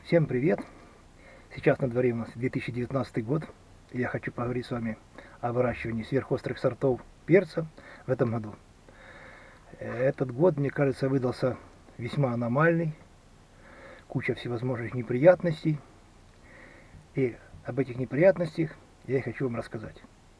Всем привет! Сейчас на дворе у нас 2019 год, и я хочу поговорить с вами о выращивании сверхострых сортов перца в этом году. Этот год, мне кажется, выдался весьма аномальный, куча всевозможных неприятностей, и об этих неприятностях я и хочу вам рассказать.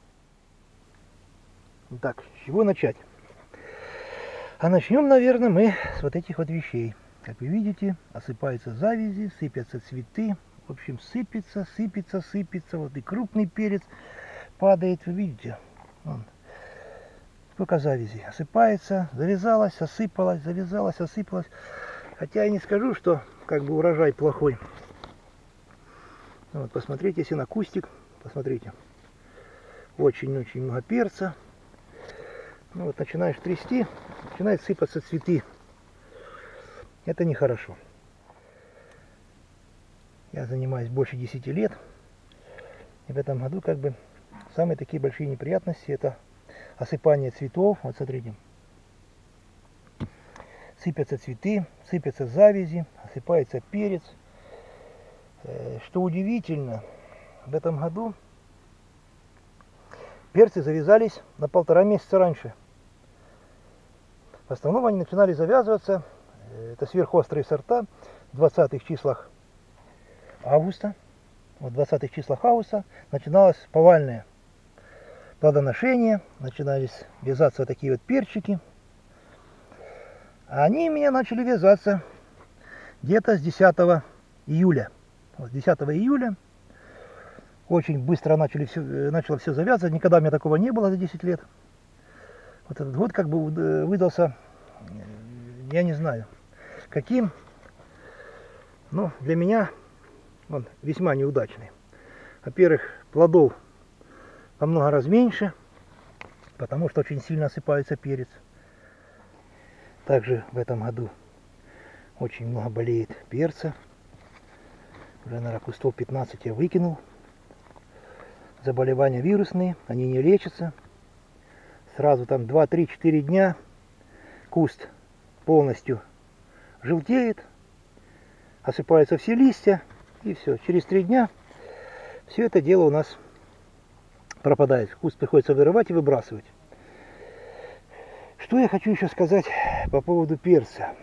Так, с чего начать? А начнем, наверное, мы с вот этих вот вещей. Как вы видите, осыпаются завязи, сыпятся цветы. В общем, сыпется. Вот и крупный перец падает, вы видите. Вон. Сколько завязей. Осыпается, завязалась, осыпалась, завязалась, осыпалась. Хотя я не скажу, что как бы урожай плохой. Вот, посмотрите, если на кустик, посмотрите. Очень-очень много перца. Ну вот начинаешь трясти, начинают сыпаться цветы. Это нехорошо. Я занимаюсь больше 10 лет. И в этом году как бы самые такие большие неприятности — это осыпание цветов. Вот смотрите. Сыпятся цветы, сыпятся завязи, осыпается перец. Что удивительно, в этом году перцы завязались на 1,5 месяца раньше. В основном они начинали завязываться, это сверхострые сорта, в 20-х числах августа. Вот в 20-х числах августа начиналось повальное плодоношение, начинались вязаться вот такие вот перчики. А они у меня начали вязаться где-то с 10 июля. Вот 10 июля очень быстро начало все завязывать, никогда у меня такого не было за 10 лет. Вот этот год как бы выдался, я не знаю, каким, но для меня он весьма неудачный. Во-первых, плодов во много раз меньше, потому что очень сильно осыпается перец. Также в этом году очень много болеет перца. Уже, наверное, кустов 15 я выкинул. Заболевания вирусные, они не лечатся. Сразу там 2-3-4 дня куст полностью желтеет, осыпаются все листья, и все. Через 3 дня все это дело у нас пропадает. Куст приходится вырывать и выбрасывать. Что я хочу еще сказать по поводу перца.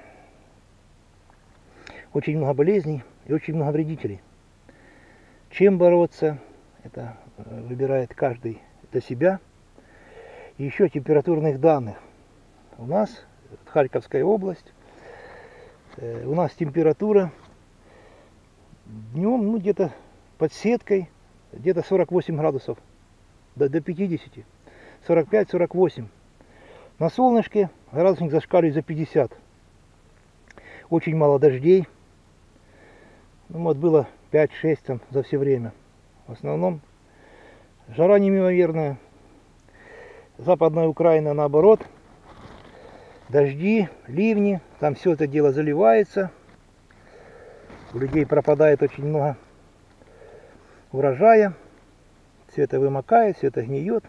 Очень много болезней и очень много вредителей. Чем бороться, это выбирает каждый для себя. И еще температурных данных. У нас, Харьковская область, у нас температура днем, ну, где-то под сеткой, где-то 48 градусов, до 50, 45-48. На солнышке градусник зашкаливает за 50. Очень мало дождей. Ну, вот было 5-6 там за все время. В основном жара неимоверная. Западная Украина наоборот. Дожди, ливни, там все это дело заливается. У людей пропадает очень много урожая. Все это вымокает, все это гниет.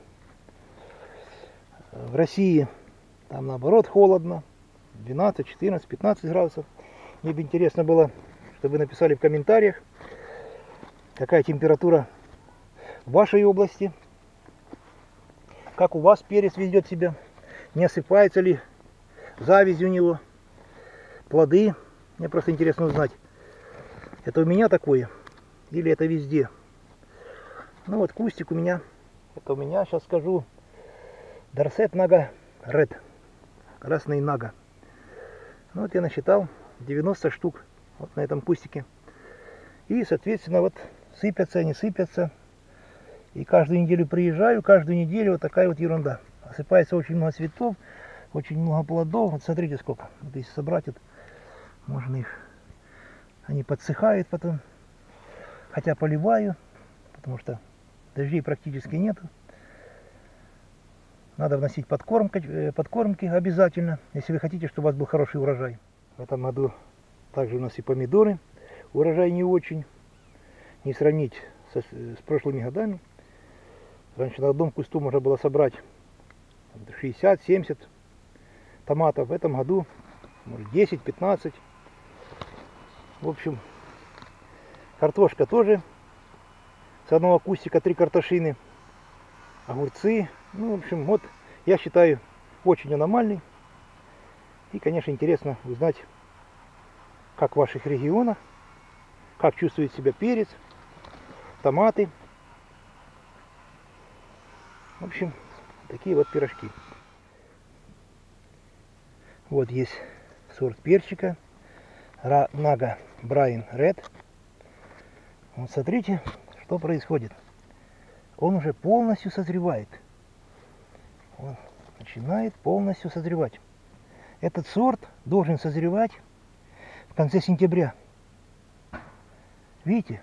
В России там наоборот холодно. 12, 14, 15 градусов. Мне бы интересно было, чтобы вы написали в комментариях, какая температура в вашей области. Как у вас перец ведет себя. Не осыпается ли завязи у него, плоды. Мне просто интересно узнать, это у меня такое или это везде. Ну вот кустик у меня, это у меня, сейчас скажу, Dorset Naga Red, красный нага. Ну вот я насчитал 90 штук вот на этом кустике. И соответственно вот сыпятся, они сыпятся. И каждую неделю приезжаю, каждую неделю вот такая вот ерунда. Осыпается очень много цветов, очень много плодов. Вот смотрите сколько. Вот если собрать, вот, можно их, они подсыхают потом. Хотя поливаю, потому что дождей практически нету. Надо вносить подкормки обязательно, если вы хотите, чтобы у вас был хороший урожай. В этом году также у нас и помидоры. Урожай не очень. Не сравнить с прошлыми годами. Раньше на одном кусту можно было собрать 60-70 томатов. В этом году может 10-15. В общем, Картошка тоже с одного кустика 3 картошины. Огурцы. Ну, в общем, вот я считаю очень аномальный. И, конечно, интересно узнать, как в ваших регионах, как чувствует себя перец, томаты. В общем, такие вот пирожки. Вот есть сорт перчика Нага Брайан Ред. Вот смотрите, что происходит. Он уже полностью созревает. Он начинает полностью созревать. Этот сорт должен созревать в конце сентября. Видите,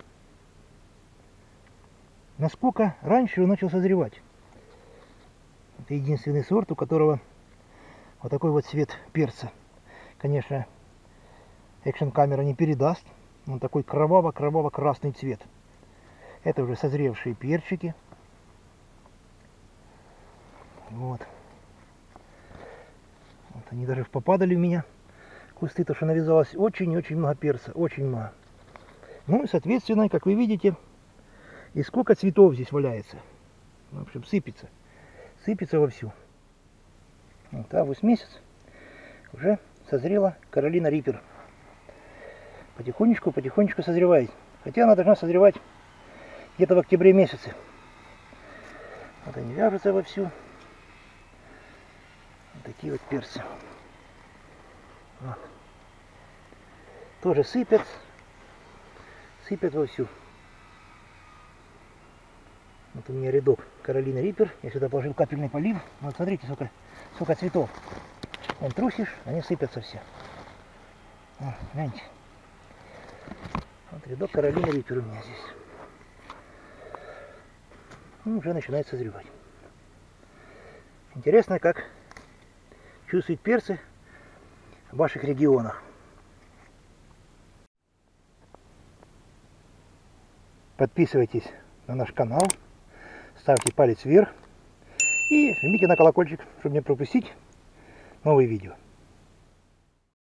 насколько раньше он начал созревать. Это единственный сорт, у которого вот такой вот цвет перца. Конечно, экшн-камера не передаст. Он такой кроваво-красный цвет. Это уже созревшие перчики. Вот. Вот они даже попадали в меня, кусты, то что навязалось очень-очень много перца, очень много. Ну и соответственно, как вы видите, и сколько цветов здесь валяется. В общем, сыпется вовсю. Вот, август месяц, уже созрела Каролина Риппер. Потихонечку созревает. Хотя она должна созревать где-то в октябре месяце. Вот они вяжутся вовсю. Вот такие вот перцы. Вот. Тоже сыпят вовсю. Вот у меня рядок Каролина Риппер. Я сюда положил капельный полив. Вот смотрите, сколько цветов. Вон трусишь, они сыпятся все. Вот, гляньте. Вот рядок Каролина Риппер у меня здесь. Ну, уже начинает созревать. Интересно, как чувствуют перцы в ваших регионах. Подписывайтесь на наш канал, ставьте палец вверх и жмите на колокольчик, чтобы не пропустить новые видео.